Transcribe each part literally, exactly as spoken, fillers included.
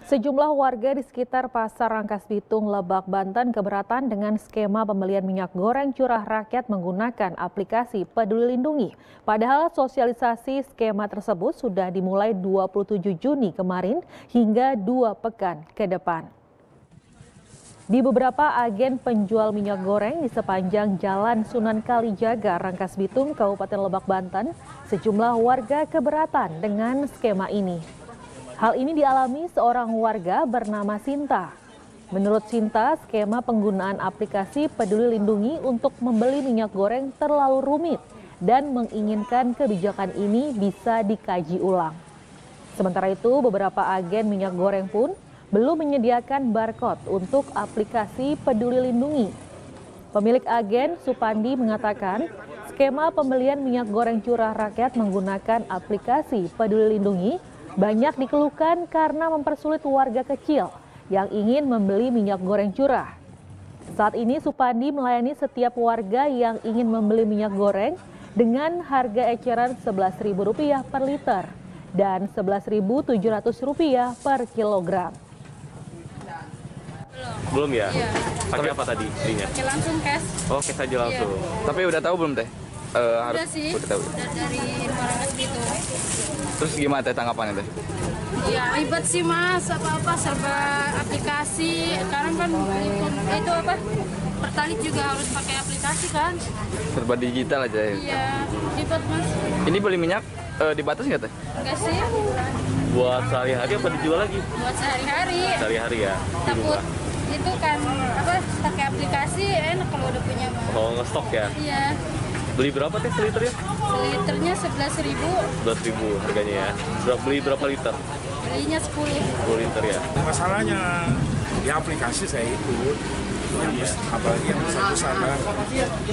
Sejumlah warga di sekitar Pasar Rangkas Bitung, Lebak, Banten keberatan dengan skema pembelian minyak goreng curah rakyat menggunakan aplikasi Peduli Lindungi. Padahal sosialisasi skema tersebut sudah dimulai dua puluh tujuh Juni kemarin hingga dua pekan ke depan. Di beberapa agen penjual minyak goreng di sepanjang Jalan Sunan Kalijaga, Rangkas Bitung, Kabupaten Lebak, Banten, sejumlah warga keberatan dengan skema ini. Hal ini dialami seorang warga bernama Sinta. Menurut Sinta, skema penggunaan aplikasi Peduli Lindungi untuk membeli minyak goreng terlalu rumit dan menginginkan kebijakan ini bisa dikaji ulang. Sementara itu, beberapa agen minyak goreng pun belum menyediakan barcode untuk aplikasi Peduli Lindungi. Pemilik agen, Supandi, mengatakan skema pembelian minyak goreng curah rakyat menggunakan aplikasi Peduli Lindungi banyak dikeluhkan karena mempersulit warga kecil yang ingin membeli minyak goreng curah. Saat ini Supandi melayani setiap warga yang ingin membeli minyak goreng dengan harga eceran sebelas ribu rupiah per liter dan sebelas ribu tujuh ratus rupiah per kilogram. Belum ya? Iya. Pakai apa tadi belinya? Pakai langsung cash. Oh, cash aja langsung. Iya. Tapi udah tahu belum teh? Uh, Udah sih, udah tahu. udah dari Rangkas Bitung. Terus gimana teh tanggapannya teh? Ya ribet sih mas, apa-apa serba aplikasi. Sekarang kan itu apa? Pertalit juga harus pakai aplikasi kan? Serba digital aja ya. Iya, ribet mas. Ini beli minyak uh, dibatas nggak teh? Enggak sih, Buat sehari-hari apa dijual lagi? buat sehari-hari. Sehari-hari ya, di Takut rumah. itu kan apa? Pakai aplikasi enak kalau udah punya mah. Oh, ngestok ya? Iya, Beli berapa teh seliternya? liternya sebelas ribu, sebelas ribu harganya ya. Berapa beli berapa liter? belinya sepuluh. sepuluh liter ya. Masalahnya di aplikasi saya ikut, yang bes- apalagi yang besar-besar kan.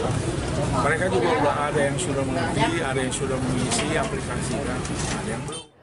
Mereka juga udah ada yang sudah mengerti, ada yang sudah mengisi aplikasi kan, ada yang belum.